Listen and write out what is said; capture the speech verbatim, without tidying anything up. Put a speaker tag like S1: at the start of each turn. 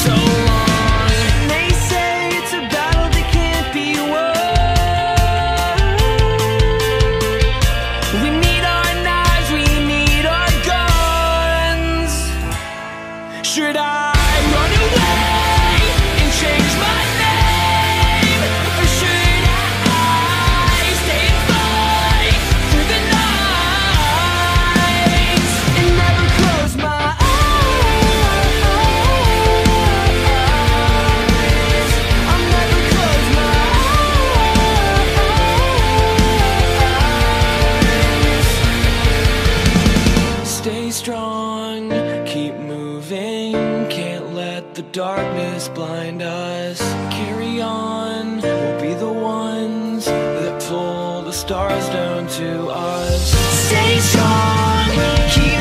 S1: so long. They say it's a battle that can't be won. We need our knives, we need our guns. Should I run away and change my name, or should I stay and fight through the night and never close my eyes? I'll never close my eyes. Stay strong, keep moving, can't let the darkness blind us. Carry on, we'll be the ones that pull the stars down to us. Stay strong, keep